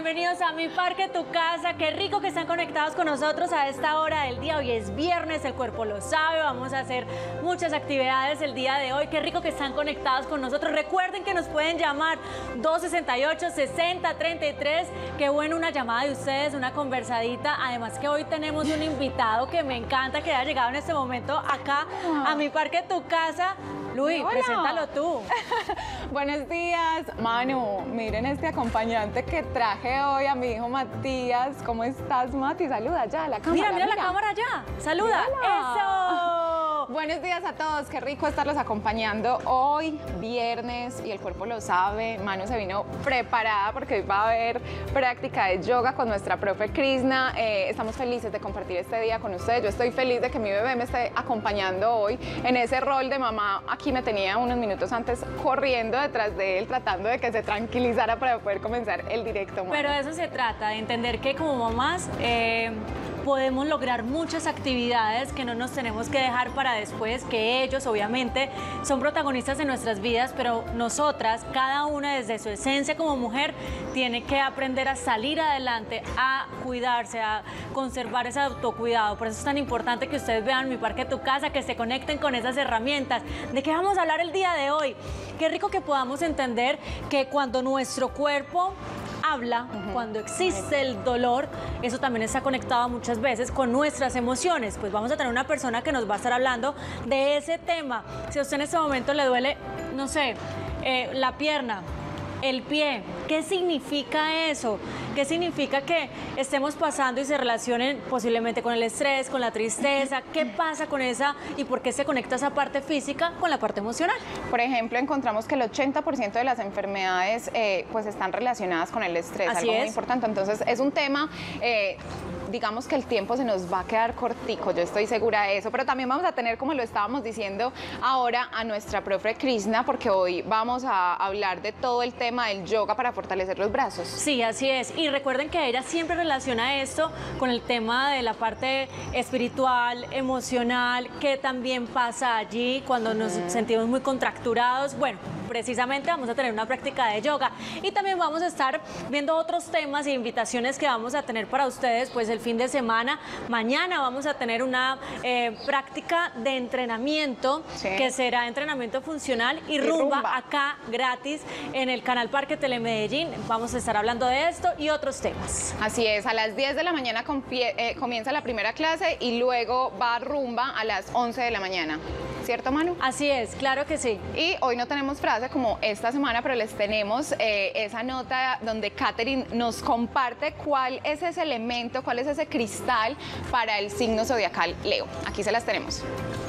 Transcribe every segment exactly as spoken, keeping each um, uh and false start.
bienvenidos a Mi Parque, Tu Casa. Qué rico que están conectados con nosotros a esta hora del día. Hoy es viernes, el cuerpo lo sabe, vamos a hacer muchas actividades el día de hoy. Qué rico que están conectados con nosotros. Recuerden que nos pueden llamar dos sesenta y ocho, sesenta treinta y tres. Qué bueno una llamada de ustedes, una conversadita. Además que hoy tenemos un invitado que me encanta que haya llegado en este momento acá a Mi Parque, Tu Casa. Luis, Hola. Preséntalo tú. Buenos días, Manu. Miren este acompañante que traje hoy a mi hijo Matías. ¿Cómo estás, Mati? Saluda ya a la cámara. Mira, mira, mira. la cámara ya. Saluda. Mírala. Eso. Buenos días a todos. Qué rico estarlos acompañando hoy, viernes, y el cuerpo lo sabe. Manu se vino preparada porque hoy va a haber práctica de yoga con nuestra profe Krishna. Eh, estamos felices de compartir este día con ustedes. Yo estoy feliz de que mi bebé me esté acompañando hoy en ese rol de mamá. Aquí me tenía unos minutos antes corriendo detrás de él, tratando de que se tranquilizara para poder comenzar el directo. Manu. Pero de eso se trata, de entender que como mamás eh, podemos lograr muchas actividades, que no nos tenemos que dejar para después, que ellos obviamente son protagonistas de nuestras vidas, pero nosotras, cada una desde su esencia como mujer, tiene que aprender a salir adelante, a cuidarse, a conservar ese autocuidado. Por eso es tan importante que ustedes vean Mi Parque, Tu Casa, que se conecten con esas herramientas. ¿De qué vamos a hablar el día de hoy? Qué rico que podamos entender que cuando nuestro cuerpo habla, uh-huh. cuando existe el dolor, eso también está conectado muchas veces con nuestras emociones. Pues vamos a tener una persona que nos va a estar hablando de ese tema. Si a usted en este momento le duele, no sé, eh, la pierna, el pie, ¿qué significa eso? ¿Qué significa que estemos pasando y se relacionen posiblemente con el estrés, con la tristeza? ¿Qué pasa con esa y por qué se conecta esa parte física con la parte emocional? Por ejemplo, encontramos que el ochenta por ciento de las enfermedades eh, pues están relacionadas con el estrés, Así algo es. muy importante. Entonces, es un tema... Eh, digamos que el tiempo se nos va a quedar cortico, yo estoy segura de eso, pero también vamos a tener, como lo estábamos diciendo ahora, a nuestra profe Krishna, porque hoy vamos a hablar de todo el tema del yoga para fortalecer los brazos. Sí, así es, y recuerden que ella siempre relaciona esto con el tema de la parte espiritual, emocional, que también pasa allí cuando nos uh-huh. sentimos muy contracturados. Bueno, precisamente vamos a tener una práctica de yoga y también vamos a estar viendo otros temas e invitaciones que vamos a tener para ustedes pues el fin de semana. Mañana vamos a tener una eh, práctica de entrenamiento, sí. que será entrenamiento funcional y, y rumba, rumba acá gratis en el canal Parque Telemedellín. Vamos a estar hablando de esto y otros temas. Así es, a las diez de la mañana eh, comienza la primera clase y luego va rumba a las once de la mañana. ¿Cierto, Manu? Así es, claro que sí. Y hoy no tenemos frase como esta semana, pero les tenemos eh, esa nota donde Katherine nos comparte cuál es ese elemento, cuál es ese cristal para el signo zodiacal Leo. Aquí se las tenemos.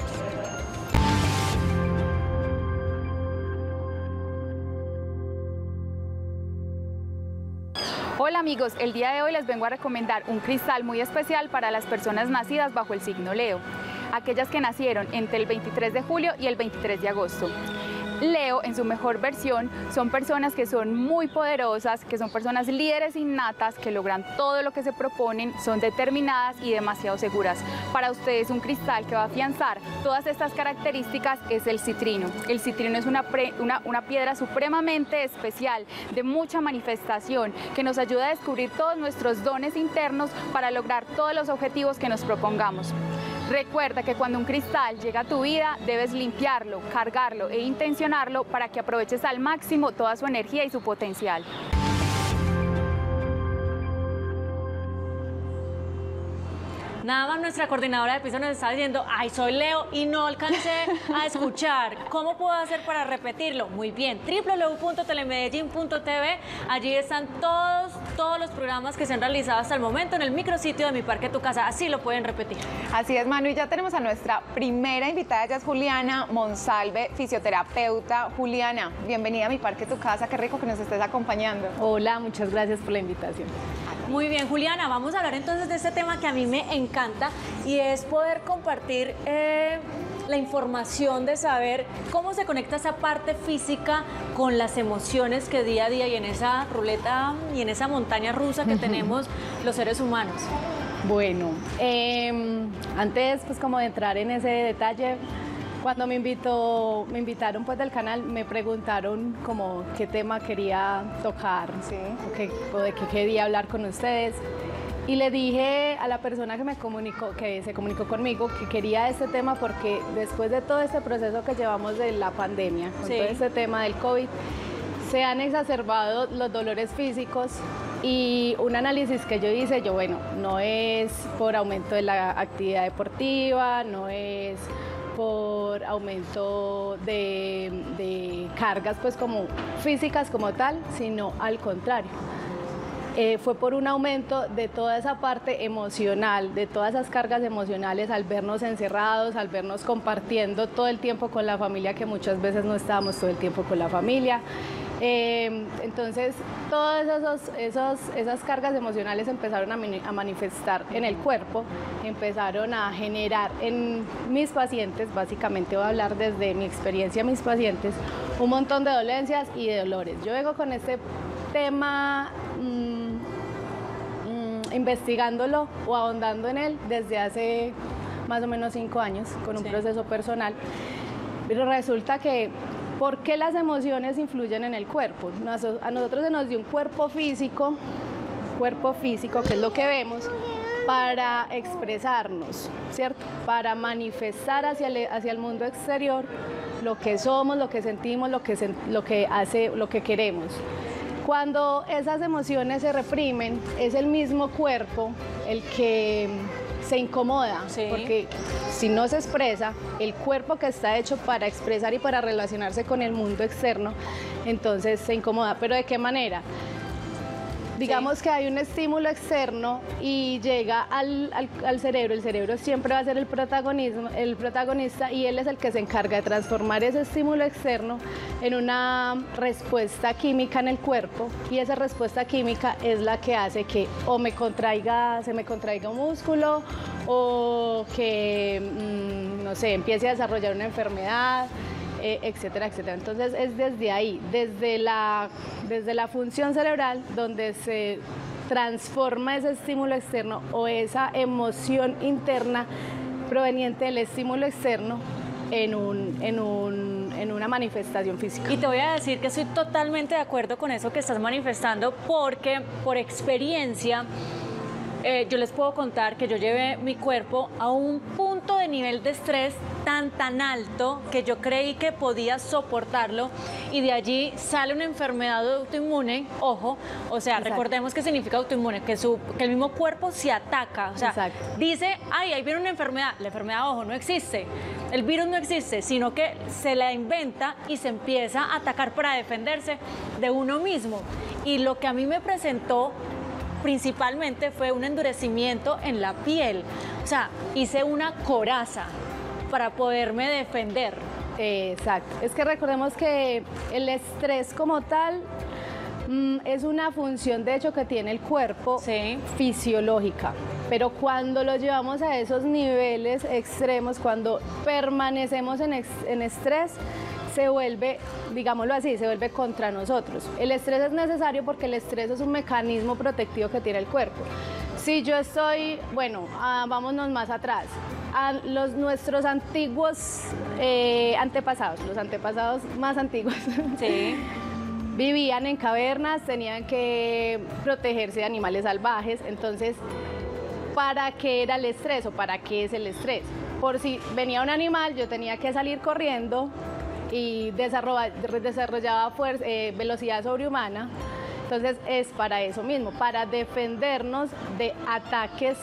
Hola amigos, el día de hoy les vengo a recomendar un cristal muy especial para las personas nacidas bajo el signo Leo, aquellas que nacieron entre el veintitrés de julio y el veintitrés de agosto. Leo, en su mejor versión, son personas que son muy poderosas, que son personas líderes innatas, que logran todo lo que se proponen, son determinadas y demasiado seguras. Para ustedes un cristal que va a afianzar todas estas características es el citrino. El citrino es una, pre, una, una piedra supremamente especial, de mucha manifestación, que nos ayuda a descubrir todos nuestros dones internos para lograr todos los objetivos que nos propongamos. Recuerda que cuando un cristal llega a tu vida, debes limpiarlo, cargarlo e intencionarlo para que aproveches al máximo toda su energía y su potencial. Nada más nuestra coordinadora de piso nos está diciendo, ay, soy Leo y no alcancé a escuchar. ¿Cómo puedo hacer para repetirlo? Muy bien, doble u doble u doble u punto telemedellín punto t v. Allí están todos, todos los programas que se han realizado hasta el momento en el micrositio de Mi Parque, Tu Casa. Así lo pueden repetir. Así es, Manu, y ya tenemos a nuestra primera invitada, ella es Juliana Monsalve, fisioterapeuta. Juliana, bienvenida a Mi Parque, Tu Casa, qué rico que nos estés acompañando. Hola, muchas gracias por la invitación. Muy bien, Juliana, vamos a hablar entonces de este tema que a mí me encanta y es poder compartir eh, la información de saber cómo se conecta esa parte física con las emociones que día a día y en esa ruleta y en esa montaña rusa que tenemos los seres humanos. Bueno, eh, antes pues como de entrar en ese detalle, Cuando me invitó, me invitaron pues del canal, me preguntaron como qué tema quería tocar, Sí. o, qué- o de qué quería hablar con ustedes. Y le dije a la persona que me comunicó, que se comunicó conmigo, que quería este tema porque después de todo este proceso que llevamos de la pandemia, con Sí. todo este tema del COVID, se han exacerbado los dolores físicos y un análisis que yo hice, yo bueno, no es por aumento de la actividad deportiva, no es por aumento de, de cargas pues como físicas como tal, sino al contrario. Eh, fue por un aumento de toda esa parte emocional, de todas esas cargas emocionales al vernos encerrados, al vernos compartiendo todo el tiempo con la familia, que muchas veces no estábamos todo el tiempo con la familia. Eh, entonces, todas esos, esos, esas cargas emocionales empezaron a, mani- a manifestar en el cuerpo, empezaron a generar en mis pacientes, básicamente voy a hablar desde mi experiencia a mis pacientes, un montón de dolencias y de dolores. Yo vengo con este tema mmm, mmm, investigándolo o ahondando en él desde hace más o menos cinco años con un Sí. proceso personal, pero resulta que ¿por qué las emociones influyen en el cuerpo? Nos- A nosotros se nos dio un cuerpo físico, cuerpo físico, que es lo que vemos, para expresarnos, ¿cierto? Para manifestar hacia el, hacia el mundo exterior lo que somos, lo que sentimos, lo que, sen- lo que hace, lo que queremos. Cuando esas emociones se reprimen, es el mismo cuerpo el que se incomoda, Sí. porque si no se expresa, el cuerpo que está hecho para expresar y para relacionarse con el mundo externo, entonces se incomoda. ¿Pero de qué manera? Digamos que hay un estímulo externo y llega al, al- al cerebro, el cerebro siempre va a ser el, protagonismo, el protagonista y él es el que se encarga de transformar ese estímulo externo en una respuesta química en el cuerpo y esa respuesta química es la que hace que o me contraiga, se me contraiga un músculo o que, mm, no sé, empiece a desarrollar una enfermedad. Eh, etcétera, etcétera. Entonces es desde ahí, desde la, desde la función cerebral donde se transforma ese estímulo externo o esa emoción interna proveniente del estímulo externo en, un, en, un, en una manifestación física. Y te voy a decir que estoy totalmente de acuerdo con eso que estás manifestando porque por experiencia eh, yo les puedo contar que yo llevé mi cuerpo a un punto de nivel de estrés tan tan alto que yo creí que podía soportarlo y de allí sale una enfermedad autoinmune, ojo, o sea, Exacto. recordemos qué significa autoinmune, que, su, que el mismo cuerpo se ataca, o sea, Exacto. dice, ay, ahí viene una enfermedad, la enfermedad, ojo, no existe, el virus no existe, sino que se la inventa y se empieza a atacar para defenderse de uno mismo. Y lo que a mí me presentó principalmente fue un endurecimiento en la piel, o sea, hice una coraza para poderme defender. Exacto. Es que recordemos que el estrés como tal mm, es una función de hecho que tiene el cuerpo Sí. fisiológica, pero cuando lo llevamos a esos niveles extremos, cuando permanecemos en, ex- en estrés, se vuelve, digámoslo así, se vuelve contra nosotros. El estrés es necesario porque el estrés es un mecanismo protectivo que tiene el cuerpo. Si yo estoy, bueno, ah, vámonos más atrás, a los, nuestros antiguos eh, antepasados, los antepasados más antiguos, Sí. vivían en cavernas, tenían que protegerse de animales salvajes, entonces, ¿para qué era el estrés o para qué es el estrés? Por si venía un animal, yo tenía que salir corriendo y desarrolla- desarrollaba fuer- eh, velocidad sobrehumana. Entonces es para eso mismo, para defendernos de ataques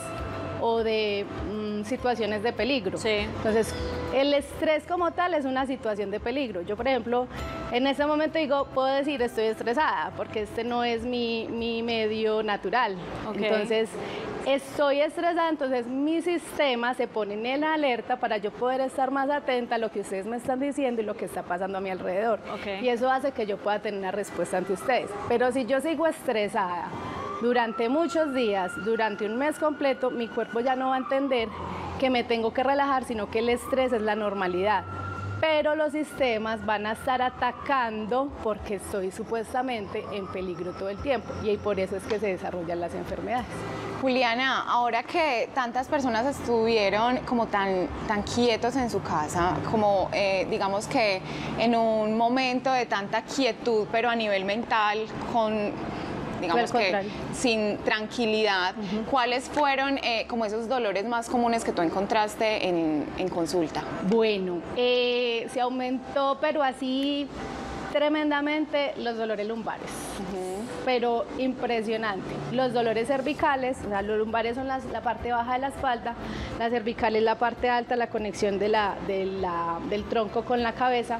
o de mm, situaciones de peligro. Sí. Entonces el estrés como tal es una situación de peligro. Yo, por ejemplo, en este momento digo, puedo decir estoy estresada porque este no es mi, mi medio natural. Ok. Entonces estoy estresada, entonces mi sistema se pone en la alerta para yo poder estar más atenta a lo que ustedes me están diciendo y lo que está pasando a mi alrededor. Ok. Y eso hace que yo pueda tener una respuesta ante ustedes. Pero si yo sigo estresada durante muchos días, durante un mes completo, mi cuerpo ya no va a entender que me tengo que relajar, sino que el estrés es la normalidad. Pero los sistemas van a estar atacando porque estoy supuestamente en peligro todo el tiempo y por eso es que se desarrollan las enfermedades. Juliana, ahora que tantas personas estuvieron como tan, tan quietos en su casa, como eh, digamos que en un momento de tanta quietud, pero a nivel mental, con digamos que sin tranquilidad, uh-huh. ¿cuáles fueron eh, como esos dolores más comunes que tú encontraste en, en consulta? Bueno, eh, se aumentó, pero así tremendamente los dolores lumbares, uh-huh. pero impresionante. Los dolores cervicales, o sea, los lumbares son las, la parte baja de la espalda, la cervical es la parte alta, la conexión de la, de la, del tronco con la cabeza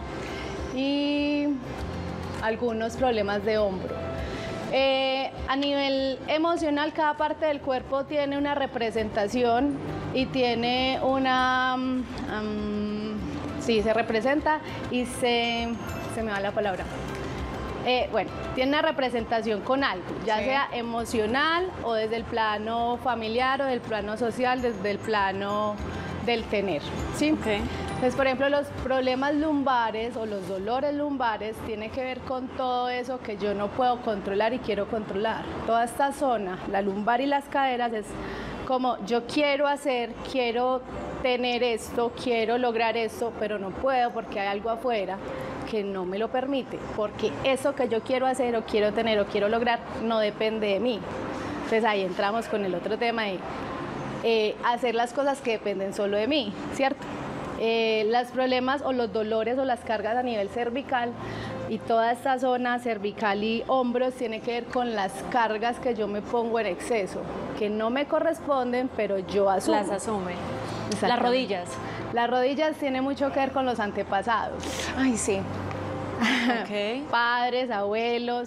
y algunos problemas de hombro. Eh, a nivel emocional, cada parte del cuerpo tiene una representación y tiene una... Um, sí, se representa y se... se me va la palabra. Eh, bueno, tiene una representación con algo, ya sí. sea emocional o desde el plano familiar o del plano social, desde el plano del tener, ¿sí? Okay. Entonces, por ejemplo, los problemas lumbares o los dolores lumbares tienen que ver con todo eso que yo no puedo controlar y quiero controlar. Toda esta zona, la lumbar y las caderas, es como yo quiero hacer, quiero tener esto, quiero lograr esto, pero no puedo porque hay algo afuera que no me lo permite, porque eso que yo quiero hacer o quiero tener o quiero lograr no depende de mí. Entonces ahí entramos con el otro tema de eh, hacer las cosas que dependen solo de mí, ¿cierto? Eh, los problemas o los dolores o las cargas a nivel cervical y toda esta zona cervical y hombros tiene que ver con las cargas que yo me pongo en exceso, que no me corresponden, pero yo asumo. Las asume. Las rodillas. Las rodillas tienen mucho que ver con los antepasados. Ay, sí. Okay. Padres, abuelos,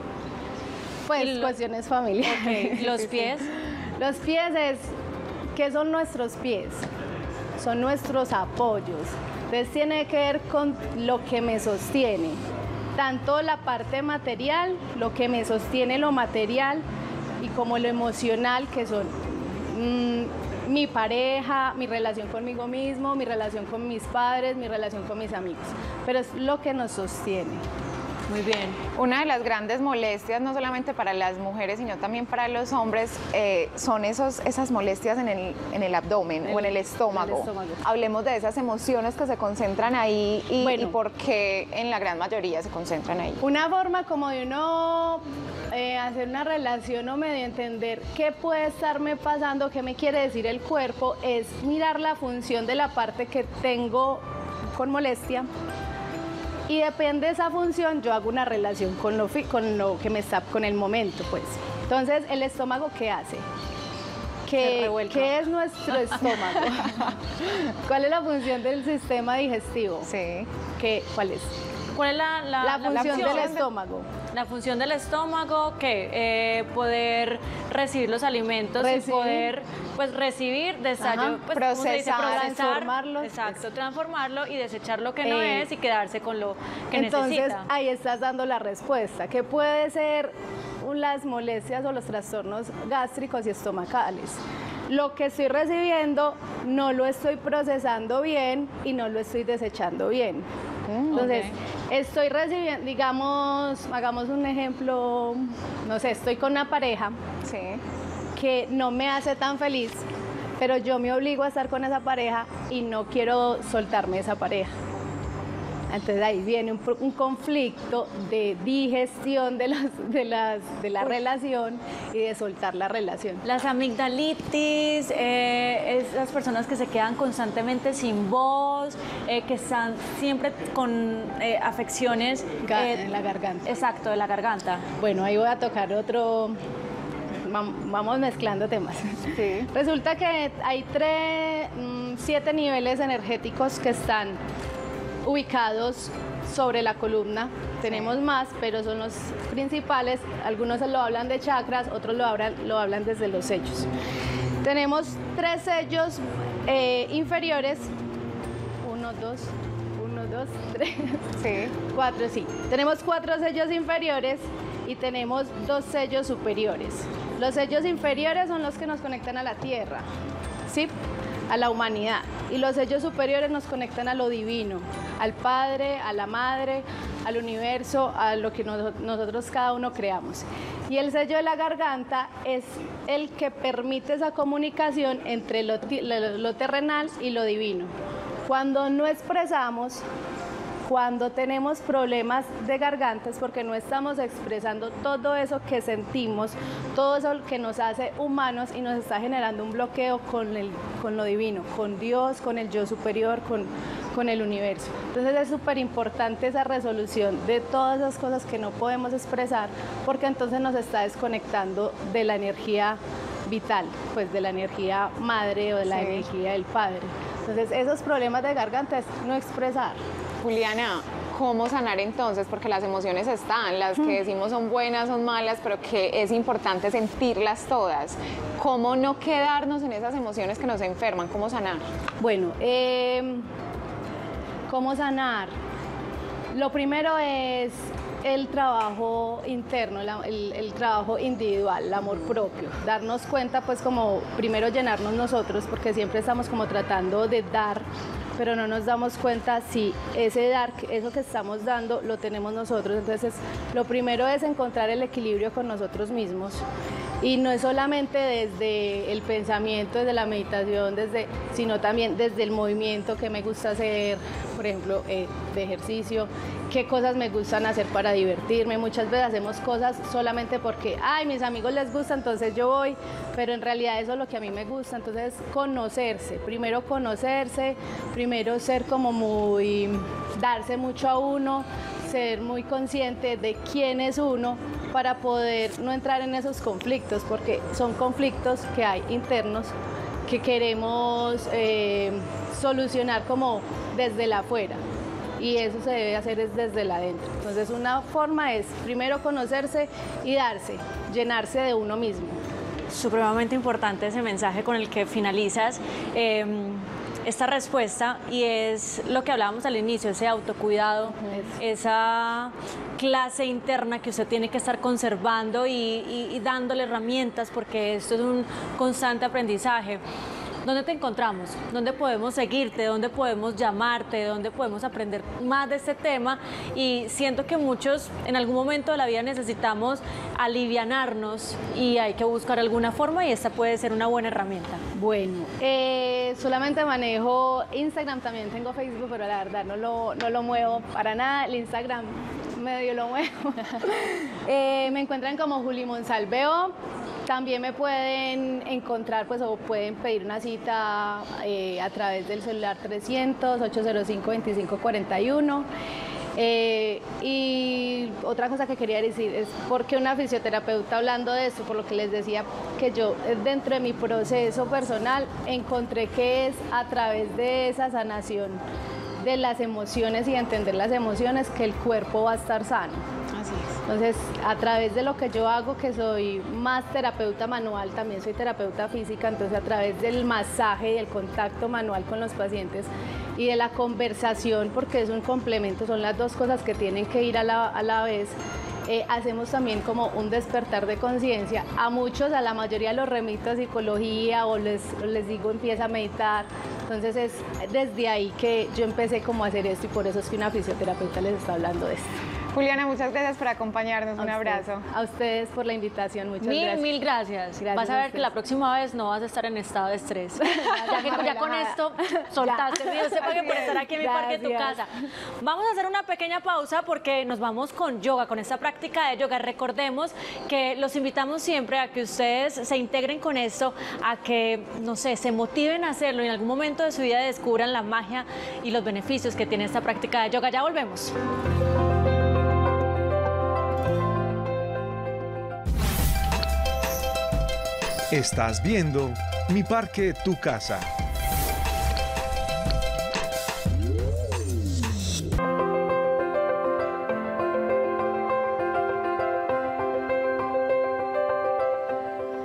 pues lo... cuestiones familiares. Okay. ¿Los pies? Los pies es, ¿qué son nuestros pies? Son nuestros apoyos. Entonces tiene que ver con lo que me sostiene, tanto la parte material, lo que me sostiene lo material, y como lo emocional, que son mmm, mi pareja, mi relación conmigo mismo, mi relación con mis padres, mi relación con mis amigos. Pero es lo que nos sostiene. Muy bien. Una de las grandes molestias, no solamente para las mujeres, sino también para los hombres, eh, son esos, esas molestias en el, en el abdomen el, o en el estómago. el estómago. Hablemos de esas emociones que se concentran ahí y, bueno, y por qué en la gran mayoría se concentran ahí. Una forma como de uno eh, hacer una relación o medio entender qué puede estarme pasando, qué me quiere decir el cuerpo, es mirar la función de la parte que tengo con molestia. Y depende de esa función, yo hago una relación con lo, con lo que me está, con el momento, pues. Entonces, ¿el estómago qué hace? ¿Qué, ¿qué es nuestro estómago? ¿Cuál es la función del sistema digestivo? Sí. ¿Qué, ¿Cuál es? ¿Cuál es la, la, la, la función, del estómago? La función del estómago, que eh, poder recibir los alimentos recibir. y poder pues recibir, desayunar, pues, procesar, dice, procesar, transformarlo. Exacto, transformarlo y desechar lo que no eh, es y quedarse con lo que entonces, necesita. Entonces ahí estás dando la respuesta, que puede ser las molestias o los trastornos gástricos y estomacales. Lo que estoy recibiendo no lo estoy procesando bien y no lo estoy desechando bien. Entonces, okay. estoy recibiendo, digamos, hagamos un ejemplo, no sé, estoy con una pareja sí. que no me hace tan feliz, pero yo me obligo a estar con esa pareja y no quiero soltarme de esa pareja. Entonces ahí viene un, un conflicto de digestión de, los, de, las, de la relación y de soltar la relación. Las amigdalitis, eh, esas personas que se quedan constantemente sin voz, eh, que están siempre con eh, afecciones eh, en la garganta. Exacto, de la garganta. Bueno, ahí voy a tocar otro... Vamos mezclando temas. Sí. Resulta que hay tres, siete niveles energéticos que están ubicados sobre la columna. Tenemos sí. más, pero son los principales. Algunos lo hablan de chakras, otros lo hablan, lo hablan desde los sellos. Tenemos tres sellos eh, inferiores. Uno, dos, uno, dos, tres, sí. cuatro, sí. Tenemos cuatro sellos inferiores y tenemos dos sellos superiores. Los sellos inferiores son los que nos conectan a la tierra, ¿sí? a la humanidad. Y los sellos superiores nos conectan a lo divino, al Padre, a la Madre, al universo, a lo que nos, nosotros cada uno creamos. Y el sello de la garganta es el que permite esa comunicación entre lo, lo, lo terrenal y lo divino. Cuando no expresamos, cuando tenemos problemas de garganta es porque no estamos expresando todo eso que sentimos, todo eso que nos hace humanos y nos está generando un bloqueo con, el, con lo divino, con Dios, con el yo superior, con, con el universo. Entonces es súper importante esa resolución de todas esas cosas que no podemos expresar, porque entonces nos está desconectando de la energía vital, pues de la energía madre o de la sí. energía del padre. Entonces esos problemas de garganta es no expresar. Juliana, ¿cómo sanar entonces? Porque las emociones están, las que decimos son buenas, son malas, pero que es importante sentirlas todas. ¿Cómo no quedarnos en esas emociones que nos enferman? ¿Cómo sanar? Bueno, eh, ¿cómo sanar? Lo primero es el trabajo interno, la, el, el trabajo individual, el amor propio, darnos cuenta, pues como primero llenarnos nosotros, porque siempre estamos como tratando de dar, pero no nos damos cuenta si ese dar, eso que estamos dando, lo tenemos nosotros. Entonces, lo primero es encontrar el equilibrio con nosotros mismos. Y no es solamente desde el pensamiento, desde la meditación, desde, sino también desde el movimiento que me gusta hacer, por ejemplo, eh, de ejercicio, qué cosas me gustan hacer para divertirme. Muchas veces hacemos cosas solamente porque, ay, mis amigos les gusta, entonces yo voy, pero en realidad eso es lo que a mí me gusta. Entonces, conocerse, primero conocerse, primero ser como muy, darse mucho a uno, ser muy consciente de quién es uno para poder no entrar en esos conflictos, porque son conflictos que hay internos que queremos eh, solucionar como desde la afuera, y eso se debe hacer es desde la adentro. Entonces una forma es primero conocerse y darse, llenarse de uno mismo. Supremamente importante ese mensaje con el que finalizas eh, esta respuesta, y es lo que hablábamos al inicio, ese autocuidado, uh-huh. esa clase interna que usted tiene que estar conservando y, y, y dándole herramientas, porque esto es un constante aprendizaje. ¿Dónde te encontramos? ¿Dónde podemos seguirte? ¿Dónde podemos llamarte? ¿Dónde podemos aprender más de este tema? Y siento que muchos en algún momento de la vida necesitamos alivianarnos y hay que buscar alguna forma, y esta puede ser una buena herramienta. Bueno, eh, solamente manejo Instagram, también tengo Facebook, pero la verdad no lo, no lo muevo para nada. El Instagram medio lo muevo. eh, me encuentran como Juli Monsalveo. También me pueden encontrar, pues, o pueden pedir una cita eh, a través del celular trescientos, ocho cero cinco, veinticinco cuarenta y uno. Eh, y otra cosa que quería decir es porque una fisioterapeuta, hablando de esto, por lo que les decía, que yo dentro de mi proceso personal encontré que es a través de esa sanación de las emociones y entender las emociones que el cuerpo va a estar sano. Así es. Entonces, a través de lo que yo hago, que soy más terapeuta manual, también soy terapeuta física, entonces a través del masaje y del contacto manual con los pacientes y de la conversación, porque es un complemento, son las dos cosas que tienen que ir a la, a la vez, eh, hacemos también como un despertar de conciencia. A muchos, a la mayoría los remito a psicología o les, les digo empieza a meditar. Entonces es desde ahí que yo empecé como a hacer esto, y por eso es que una fisioterapeuta les está hablando de esto. Juliana, muchas gracias por acompañarnos, A un usted, abrazo. A ustedes por la invitación, muchas mil, gracias. Mil gracias. Gracias Vas a a ver que ustedes. la próxima vez no vas a estar en estado de estrés. ya que ya con esto soltaste, Dios te pague por estar aquí en mi parque, tu casa. Vamos a hacer una pequeña pausa porque nos vamos con yoga, con esta práctica de yoga. Recordemos que los invitamos siempre a que ustedes se integren con esto, a que, no sé, se motiven a hacerlo y en algún momento de su vida descubran la magia y los beneficios que tiene esta práctica de yoga. Ya volvemos. Estás viendo Mi Parque, Tu Casa. Y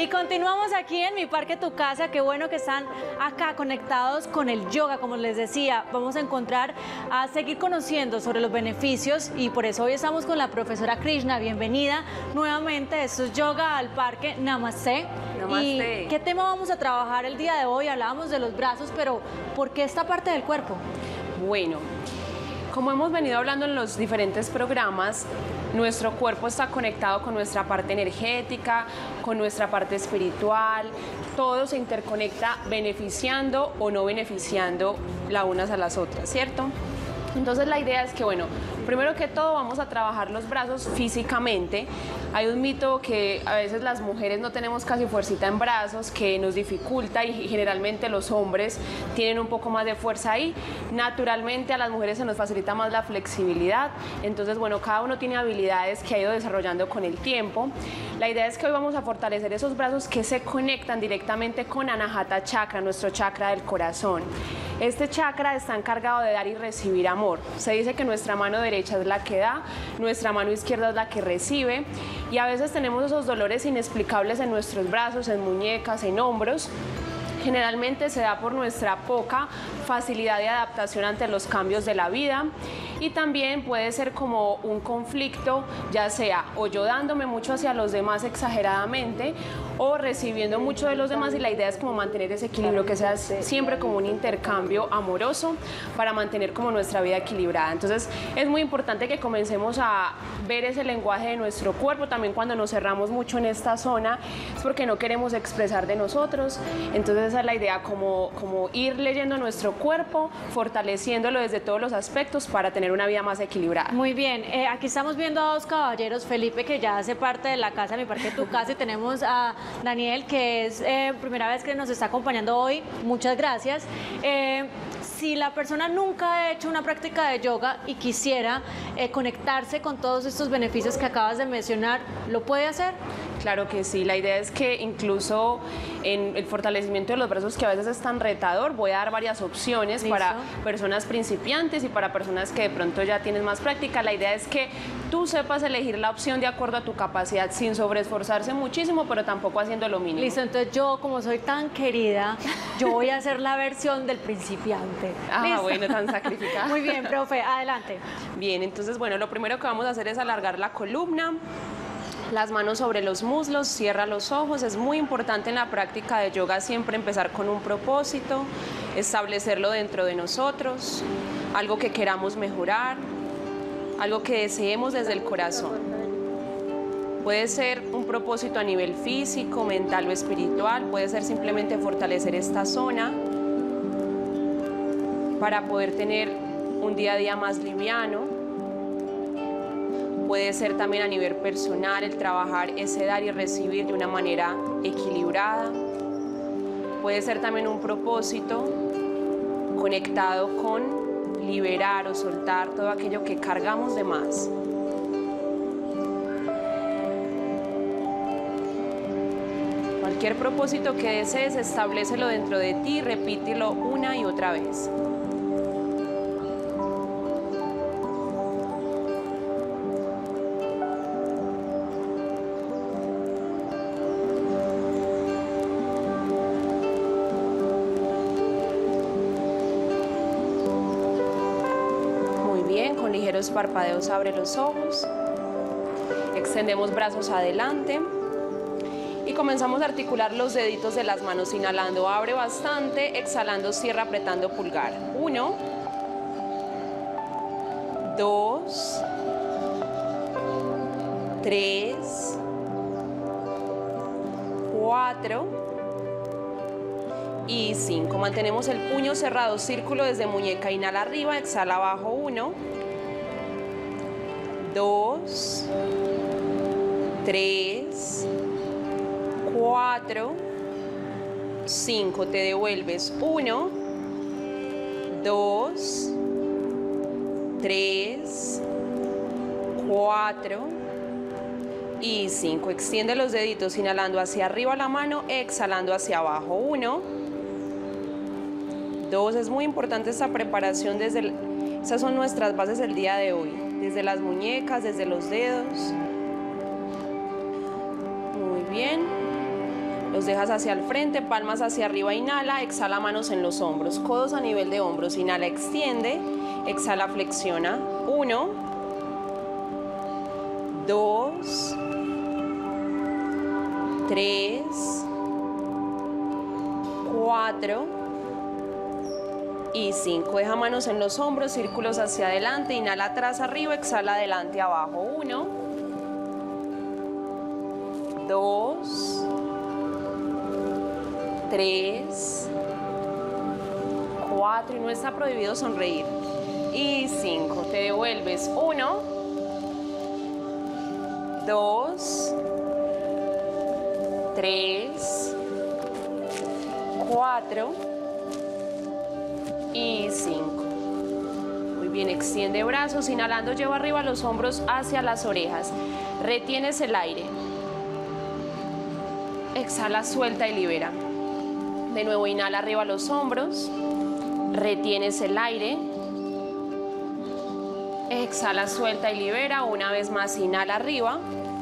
Y continuamos aquí en Mi Parque Tu Casa. Qué bueno que están acá conectados con el yoga. Como les decía, vamos a encontrar, a seguir conociendo sobre los beneficios, y por eso hoy estamos con la profesora Krishna. Bienvenida nuevamente. Esto es Yoga al Parque. Namaste. Namaste. ¿Y qué tema vamos a trabajar el día de hoy? Hablábamos de los brazos, pero ¿por qué esta parte del cuerpo? Bueno, como hemos venido hablando en los diferentes programas, nuestro cuerpo está conectado con nuestra parte energética, con nuestra parte espiritual. Todo se interconecta, beneficiando o no beneficiando las unas a las otras, ¿cierto? Entonces la idea es que, bueno, primero que todo vamos a trabajar los brazos físicamente. Hay un mito que a veces las mujeres no tenemos casi fuercita en brazos, que nos dificulta, y generalmente los hombres tienen un poco más de fuerza ahí. Naturalmente a las mujeres se nos facilita más la flexibilidad. Entonces, bueno, cada uno tiene habilidades que ha ido desarrollando con el tiempo. La idea es que hoy vamos a fortalecer esos brazos que se conectan directamente con Anahata Chakra, nuestro chakra del corazón. Este chakra está encargado de dar y recibir amor. Se dice que nuestra mano derecha es la que da, nuestra mano izquierda es la que recibe, y a veces tenemos esos dolores inexplicables en nuestros brazos, en muñecas, en hombros. Generalmente se da por nuestra poca facilidad de adaptación ante los cambios de la vida, y también puede ser como un conflicto, ya sea o yo dándome mucho hacia los demás exageradamente o recibiendo mucho de los demás, y la idea es como mantener ese equilibrio, que sea siempre como un intercambio amoroso para mantener como nuestra vida equilibrada. Entonces es muy importante que comencemos a ver ese lenguaje de nuestro cuerpo. También cuando nos cerramos mucho en esta zona es porque no queremos expresar de nosotros. Entonces esa es la idea, como, como ir leyendo nuestro cuerpo, fortaleciéndolo desde todos los aspectos para tener una vida más equilibrada. Muy bien, eh, aquí estamos viendo a dos caballeros, Felipe, que ya hace parte de la casa, Mi Parque Tu Casa, y tenemos a Daniel, que es eh, primera vez que nos está acompañando hoy. Muchas gracias. Eh, si la persona nunca ha hecho una práctica de yoga y quisiera eh, conectarse con todos estos beneficios que acabas de mencionar, ¿lo puede hacer? Claro que sí, la idea es que incluso en el fortalecimiento de los brazos, que a veces es tan retador, voy a dar varias opciones. Listo. Para personas principiantes y para personas que de pronto ya tienen más práctica. La idea es que tú sepas elegir la opción de acuerdo a tu capacidad, sin sobreesforzarse muchísimo, pero tampoco haciendo lo mínimo. Listo, entonces yo, como soy tan querida, yo voy a hacer la versión del principiante. Ah, ¿listo? Bueno, tan sacrificada. Muy bien, profe, adelante. Bien, entonces, bueno, lo primero que vamos a hacer es alargar la columna. Las manos sobre los muslos, cierra los ojos. Es muy importante en la práctica de yoga siempre empezar con un propósito, establecerlo dentro de nosotros, algo que queramos mejorar, algo que deseemos desde el corazón. Puede ser un propósito a nivel físico, mental o espiritual, puede ser simplemente fortalecer esta zona para poder tener un día a día más liviano. Puede ser también a nivel personal, el trabajar ese dar y recibir de una manera equilibrada. Puede ser también un propósito conectado con liberar o soltar todo aquello que cargamos de más. Cualquier propósito que desees, establécelo dentro de ti y repítelo una y otra vez. Ligeros parpadeos, abre los ojos, extendemos brazos adelante y comenzamos a articular los deditos de las manos. Inhalando, abre bastante, exhalando, cierra apretando pulgar. Uno, dos, tres, cuatro y cinco. Mantenemos el puño cerrado, círculo desde muñeca. Inhala arriba, exhala abajo. Uno, dos, tres, cuatro, cinco. Te devuelves. Uno, dos, tres, cuatro y cinco. Extiende los deditos, inhalando hacia arriba la mano, exhalando hacia abajo. Uno, dos. Es muy importante esta preparación desde el, esas son nuestras bases del día de hoy. Desde las muñecas, desde los dedos. Muy bien. Los dejas hacia el frente, palmas hacia arriba, inhala, exhala, manos en los hombros, codos a nivel de hombros, inhala, extiende, exhala, flexiona. Uno, dos, tres, cuatro y cinco. Deja manos en los hombros, círculos hacia adelante, inhala atrás, arriba, exhala, adelante, abajo. Uno, dos, tres, cuatro, y no está prohibido sonreír. Y cinco, te devuelves. Uno, dos, tres, cuatro y cinco. Muy bien, extiende brazos, inhalando lleva arriba los hombros hacia las orejas. Retienes el aire. Exhala, suelta y libera. De nuevo, inhala arriba los hombros. Retienes el aire. Exhala, suelta y libera. Una vez más, inhala arriba.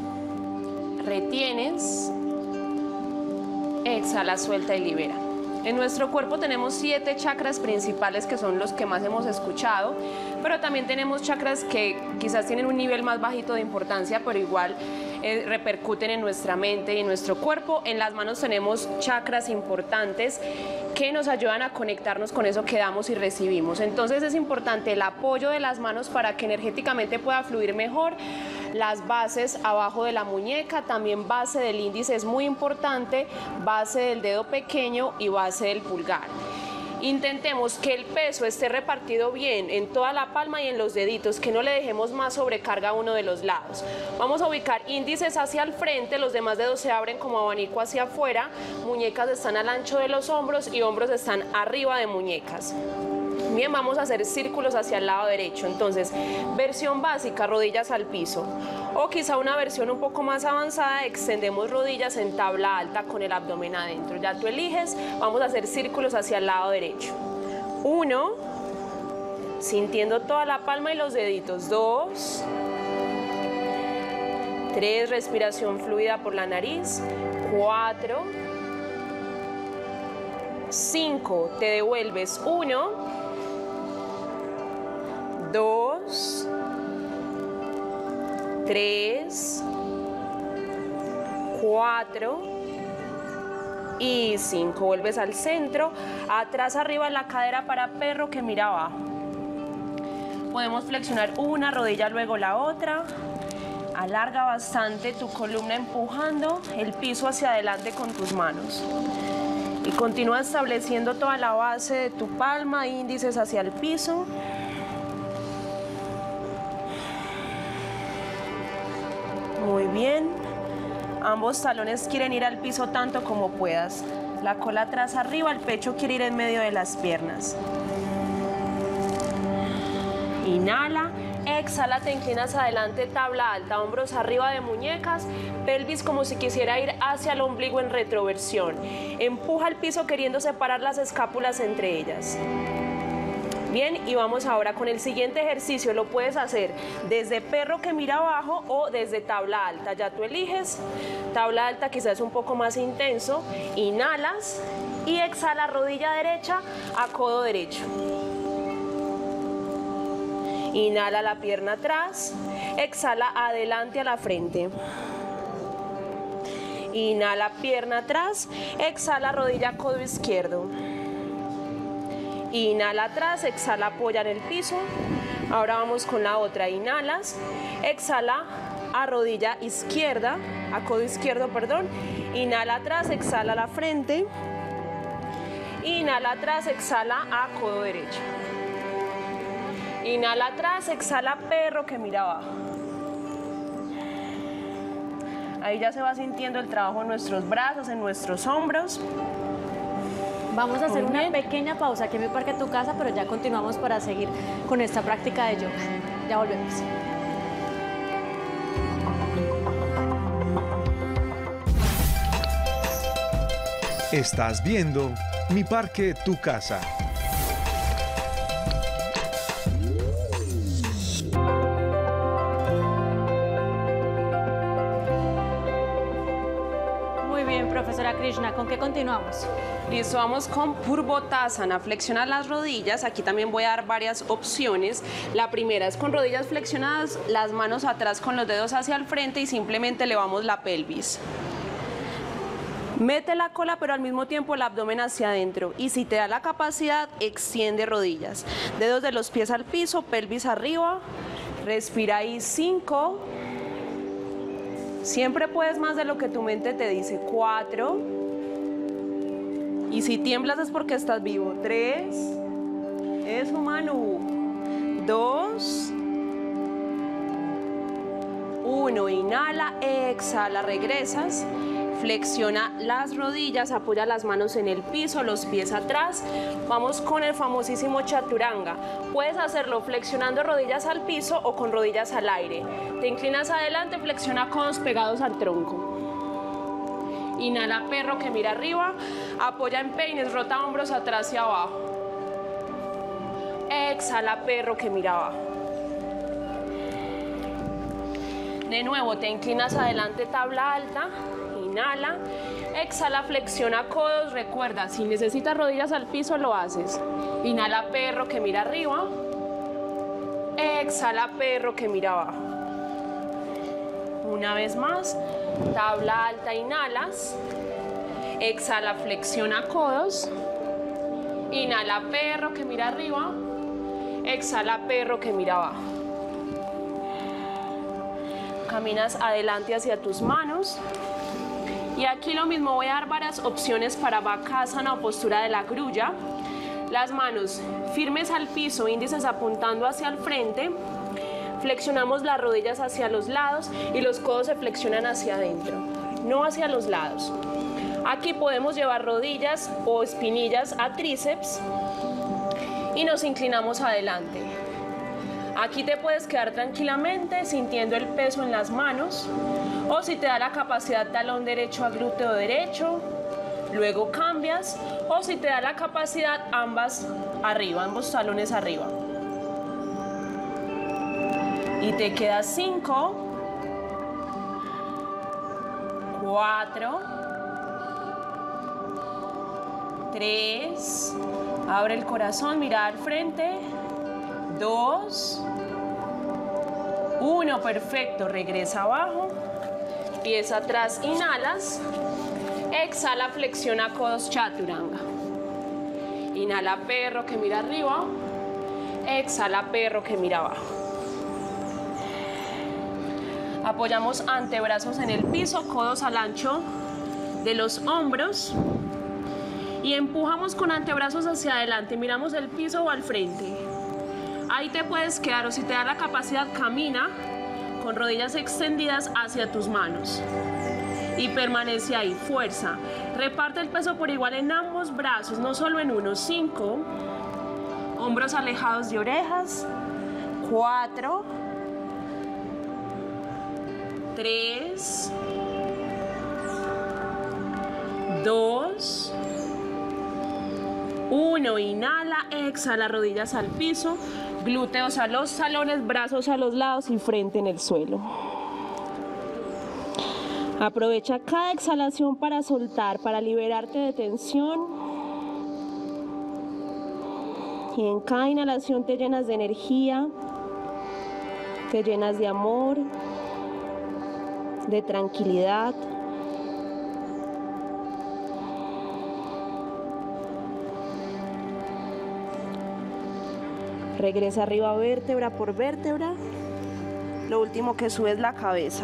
Retienes. Exhala, suelta y libera. En nuestro cuerpo tenemos siete chakras principales que son los que más hemos escuchado, pero también tenemos chakras que quizás tienen un nivel más bajito de importancia, pero igual eh, repercuten en nuestra mente y en nuestro cuerpo. En las manos tenemos chakras importantes que nos ayudan a conectarnos con eso que damos y recibimos. Entonces es importante el apoyo de las manos para que energéticamente pueda fluir mejor. Las bases abajo de la muñeca, también base del índice es muy importante, base del dedo pequeño y base del pulgar. Intentemos que el peso esté repartido bien en toda la palma y en los deditos, que no le dejemos más sobrecarga a uno de los lados. Vamos a ubicar índices hacia el frente, los demás dedos se abren como abanico hacia afuera, muñecas están al ancho de los hombros y hombros están arriba de muñecas. Bien, vamos a hacer círculos hacia el lado derecho. Entonces, versión básica, rodillas al piso. O quizá una versión un poco más avanzada, extendemos rodillas en tabla alta con el abdomen adentro. Ya tú eliges, vamos a hacer círculos hacia el lado derecho. Uno, sintiendo toda la palma y los deditos. Dos, tres, respiración fluida por la nariz. Cuatro, cinco, te devuelves. Uno, dos, tres, cuatro y cinco. Vuelves al centro, atrás, arriba en la cadera para perro que mira abajo. Podemos flexionar una rodilla, luego la otra. Alarga bastante tu columna empujando el piso hacia adelante con tus manos. Y continúa estableciendo toda la base de tu palma, índices hacia el piso. Muy bien, ambos talones quieren ir al piso tanto como puedas. La cola atrás arriba, el pecho quiere ir en medio de las piernas. Inhala, exhala, te inclinas adelante, tabla alta, hombros arriba de muñecas, pelvis como si quisiera ir hacia el ombligo en retroversión. Empuja el piso queriendo separar las escápulas entre ellas. Bien, y vamos ahora con el siguiente ejercicio. Lo puedes hacer desde perro que mira abajo o desde tabla alta. Ya tú eliges. Tabla alta quizás un poco más intenso. Inhalas y exhala, rodilla derecha a codo derecho. Inhala la pierna atrás. Exhala adelante a la frente. Inhala pierna atrás. Exhala rodilla codo izquierdo. Inhala atrás, exhala, apoya en el piso. Ahora vamos con la otra. Inhalas, exhala a rodilla izquierda, a codo izquierdo, perdón. Inhala atrás, exhala la frente. Inhala atrás, exhala a codo derecho. Inhala atrás, exhala perro que mira abajo. Ahí ya se va sintiendo el trabajo en nuestros brazos, en nuestros hombros. Vamos a hacer una pequeña pausa aquí en Mi Parque Tu Casa, pero ya continuamos para seguir con esta práctica de yoga. Ya volvemos. Estás viendo Mi Parque Tu Casa. Maestra Krishna, ¿con qué continuamos? Listo, vamos con Purvottasana. Flexiona las rodillas. Aquí también voy a dar varias opciones. La primera es con rodillas flexionadas, las manos atrás con los dedos hacia el frente y simplemente elevamos la pelvis. Mete la cola, pero al mismo tiempo el abdomen hacia adentro. Y si te da la capacidad, extiende rodillas. Dedos de los pies al piso, pelvis arriba. Respira ahí, cinco. Siempre puedes más de lo que tu mente te dice. Cuatro. Y si tiemblas es porque estás vivo. Tres. Eso, Manu. Dos. Uno. Inhala, exhala, regresas. Flexiona las rodillas, apoya las manos en el piso, los pies atrás. Vamos con el famosísimo chaturanga. Puedes hacerlo flexionando rodillas al piso o con rodillas al aire. Te inclinas adelante, flexiona codos pegados al tronco. Inhala, perro que mira arriba. Apoya en peines, rota hombros atrás y abajo. Exhala, perro que mira abajo. De nuevo, te inclinas adelante, tabla alta. Inhala, exhala, flexiona codos. Recuerda, si necesitas rodillas al piso, lo haces. Inhala, perro que mira arriba. Exhala, perro que mira abajo. Una vez más, tabla alta, inhalas. Exhala, flexiona codos. Inhala, perro que mira arriba. Exhala, perro que mira abajo. Caminas adelante hacia tus manos. Y aquí lo mismo, voy a dar varias opciones para Bakasana o postura de la grulla. Las manos firmes al piso, índices apuntando hacia el frente. Flexionamos las rodillas hacia los lados y los codos se flexionan hacia adentro, no hacia los lados. Aquí podemos llevar rodillas o espinillas a tríceps y nos inclinamos adelante. Aquí te puedes quedar tranquilamente sintiendo el peso en las manos, o si te da la capacidad, talón derecho a glúteo derecho, luego cambias, o si te da la capacidad, ambas arriba, ambos talones arriba. Y te quedas cinco, cuatro, tres, abre el corazón, mira al frente, dos, uno, perfecto, regresa abajo, pies atrás, inhalas, exhala, flexiona codos, chaturanga. Inhala, perro que mira arriba, exhala, perro que mira abajo. Apoyamos antebrazos en el piso, codos al ancho de los hombros y empujamos con antebrazos hacia adelante, miramos el piso o al frente. Ahí te puedes quedar, o si te da la capacidad, camina con rodillas extendidas hacia tus manos y permanece ahí, fuerza. Reparte el peso por igual en ambos brazos, no solo en uno. Cinco, hombros alejados de orejas. Cuatro, tres, dos, uno. Inhala, exhala, rodillas al piso. Glúteos a los talones, brazos a los lados y frente en el suelo. Aprovecha cada exhalación para soltar, para liberarte de tensión. Y en cada inhalación te llenas de energía, te llenas de amor, de tranquilidad. Regresa arriba vértebra por vértebra. Lo último que sube es la cabeza.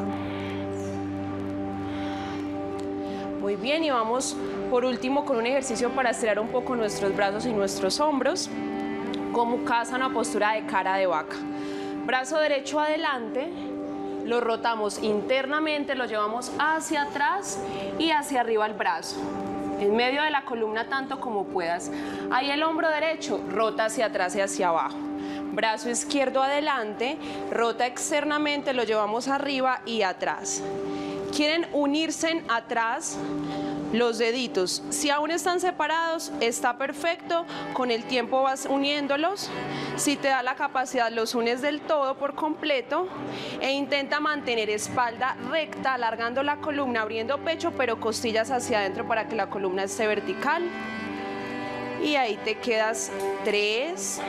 Muy bien, y vamos por último con un ejercicio para estirar un poco nuestros brazos y nuestros hombros. Como Mukhasana, postura de cara de vaca. Brazo derecho adelante, lo rotamos internamente, lo llevamos hacia atrás y hacia arriba el brazo. En medio de la columna tanto como puedas. Ahí el hombro derecho rota hacia atrás y hacia abajo. Brazo izquierdo adelante, rota externamente, lo llevamos arriba y atrás. ¿Quieren unirse atrás? los deditos. Si aún están separados, está perfecto. Con el tiempo vas uniéndolos. Si te da la capacidad, los unes del todo por completo. E intenta mantener espalda recta, alargando la columna, abriendo pecho, pero costillas hacia adentro para que la columna esté vertical. Y ahí te quedas tres,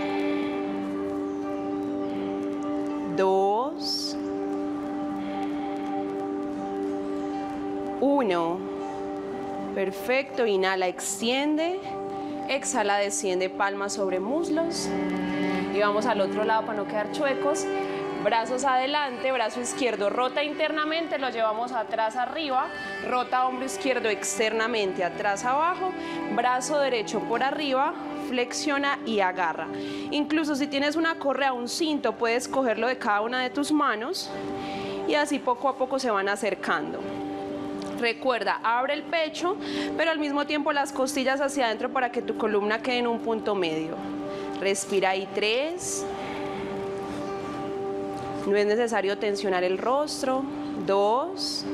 dos, uno. Perfecto, inhala, extiende, exhala, desciende, palmas sobre muslos. Y vamos al otro lado para no quedar chuecos. Brazos adelante, brazo izquierdo rota internamente, lo llevamos atrás arriba, rota hombro izquierdo externamente, atrás abajo, brazo derecho por arriba, flexiona y agarra. Incluso si tienes una correa, un cinto, puedes cogerlo de cada una de tus manos y así poco a poco se van acercando. Recuerda, abre el pecho, pero al mismo tiempo las costillas hacia adentro para que tu columna quede en un punto medio. Respira ahí, tres. No es necesario tensionar el rostro. Dos.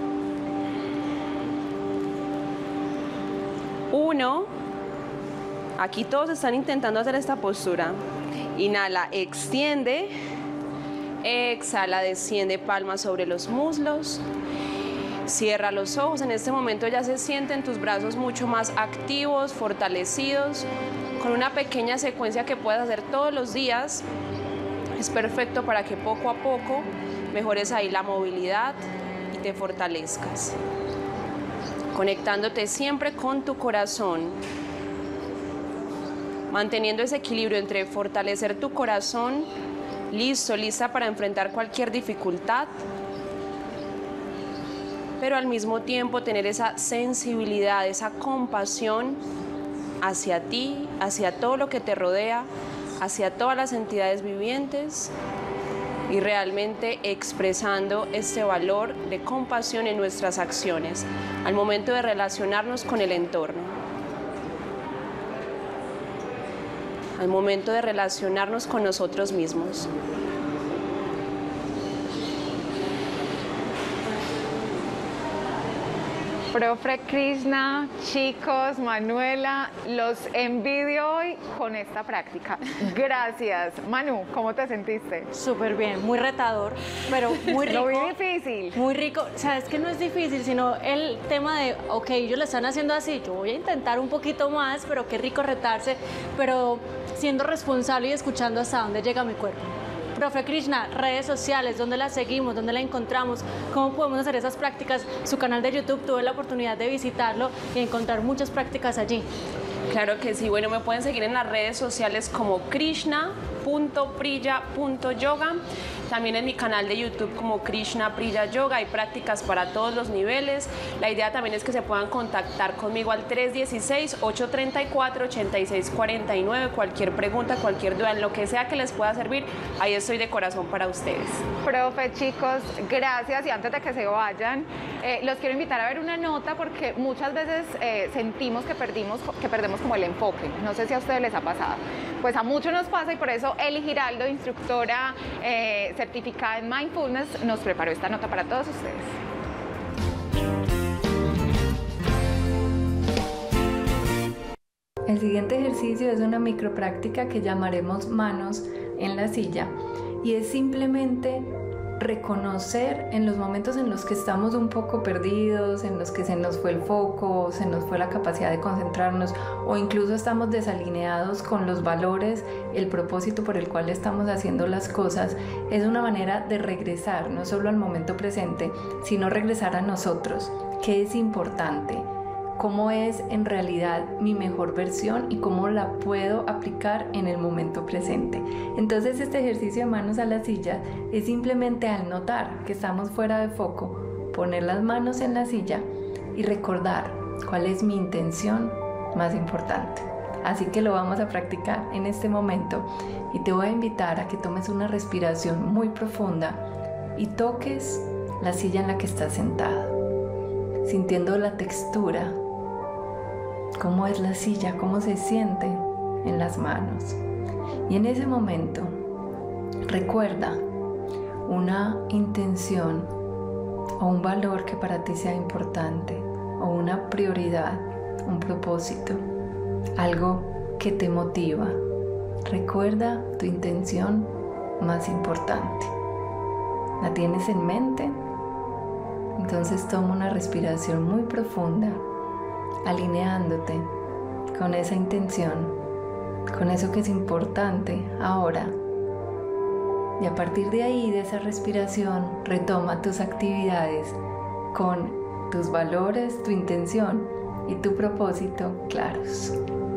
Uno. Aquí todos están intentando hacer esta postura. Inhala, extiende. Exhala, desciende, palmas sobre los muslos. Cierra los ojos, en este momento ya se sienten tus brazos mucho más activos, fortalecidos, con una pequeña secuencia que puedes hacer todos los días. Es perfecto para que poco a poco mejores ahí la movilidad y te fortalezcas. Conectándote siempre con tu corazón, manteniendo ese equilibrio entre fortalecer tu corazón, listo, lista para enfrentar cualquier dificultad, pero al mismo tiempo tener esa sensibilidad, esa compasión hacia ti, hacia todo lo que te rodea, hacia todas las entidades vivientes y realmente expresando este valor de compasión en nuestras acciones al momento de relacionarnos con el entorno, al momento de relacionarnos con nosotros mismos. Profe Krishna, chicos, Manuela, los envidio hoy con esta práctica. Gracias. Manu, ¿cómo te sentiste? Súper bien, muy retador, pero muy rico. Muy difícil. Muy rico. Sabes que no es difícil, sino el tema de, ok, ellos lo están haciendo así, yo voy a intentar un poquito más, pero qué rico retarse, pero siendo responsable y escuchando hasta dónde llega mi cuerpo. Profe Krishna, redes sociales, ¿dónde la seguimos? ¿Dónde la encontramos? ¿Cómo podemos hacer esas prácticas? Su canal de YouTube, tuve la oportunidad de visitarlo y encontrar muchas prácticas allí. Claro que sí, bueno, me pueden seguir en las redes sociales como krishna punto priya punto yoga, también en mi canal de YouTube como Krishna Priya Yoga, hay prácticas para todos los niveles. La idea también es que se puedan contactar conmigo al tres uno seis, ocho tres cuatro, ocho seis cuatro nueve, cualquier pregunta, cualquier duda, en lo que sea que les pueda servir, ahí estoy de corazón para ustedes. Profe, chicos, gracias, y antes de que se vayan, eh, los quiero invitar a ver una nota porque muchas veces eh, sentimos que perdimos, que perdemos como el enfoque, no sé si a ustedes les ha pasado, pues a muchos nos pasa y por eso Eli Giraldo, instructora eh, certificada en Mindfulness, nos preparó esta nota para todos ustedes. El siguiente ejercicio es una micropráctica que llamaremos manos en la silla y es simplemente reconocer en los momentos en los que estamos un poco perdidos, en los que se nos fue el foco, se nos fue la capacidad de concentrarnos o incluso estamos desalineados con los valores, el propósito por el cual estamos haciendo las cosas. Es una manera de regresar no solo al momento presente, sino regresar a nosotros. ¿Qué es importante? ¿Cómo es en realidad mi mejor versión y cómo la puedo aplicar en el momento presente? Entonces este ejercicio de manos a la silla es simplemente al notar que estamos fuera de foco, poner las manos en la silla y recordar cuál es mi intención más importante. Así que lo vamos a practicar en este momento y te voy a invitar a que tomes una respiración muy profunda y toques la silla en la que estás sentado, sintiendo la textura. Cómo es la silla, cómo se siente en las manos. Y en ese momento, recuerda una intención o un valor que para ti sea importante. o una prioridad, un propósito, algo que te motiva. Recuerda tu intención más importante. ¿La tienes en mente? Entonces toma una respiración muy profunda, alineándote con esa intención, con eso que es importante ahora. Y a partir de ahí, de esa respiración, retoma tus actividades con tus valores, tu intención y tu propósito claros.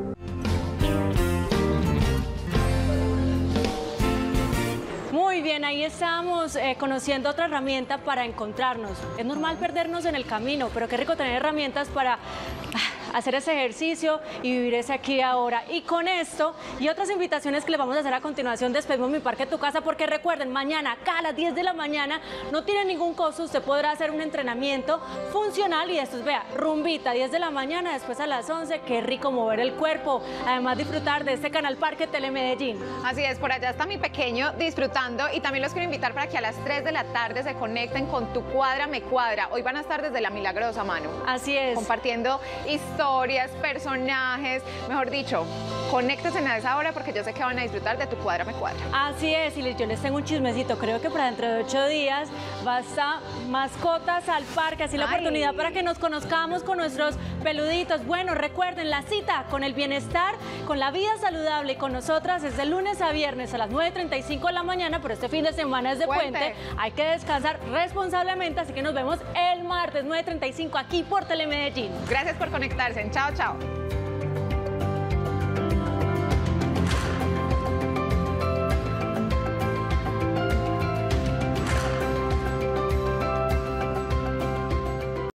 Muy bien, ahí estamos eh, conociendo otra herramienta para encontrarnos. Es normal perdernos en el camino, pero qué rico tener herramientas para ah, hacer ese ejercicio y vivir ese aquí y ahora. Y con esto y otras invitaciones que les vamos a hacer a continuación, despedimos Mi Parque Tu Casa, porque recuerden, mañana acá a las diez de la mañana no tiene ningún costo, usted podrá hacer un entrenamiento funcional y esto es, vea, rumbita, diez de la mañana, después a las once, qué rico mover el cuerpo, además disfrutar de este canal Parque Telemedellín. Así es, por allá está mi pequeño disfrutando y también los quiero invitar para que a las tres de la tarde se conecten con Tu Cuadra Me Cuadra. Hoy van a estar desde La Milagrosa, Manu. Así es. Compartiendo historias, personajes, mejor dicho, conéctense a esa hora porque yo sé que van a disfrutar de Tu Cuadra Me Cuadra. Así es, y yo les tengo un chismecito, creo que para dentro de ocho días va a estar Mascotas al Parque, así la Ay. oportunidad para que nos conozcamos con nuestros peluditos. Bueno, recuerden, la cita con el bienestar, con la vida saludable y con nosotras es de lunes a viernes a las nueve treinta y cinco de la mañana, pero este fin de semana es de puente. Puente. Hay que descansar responsablemente, así que nos vemos el martes nueve treinta y cinco aquí por Telemedellín. Gracias por conectarse. Chao, chao.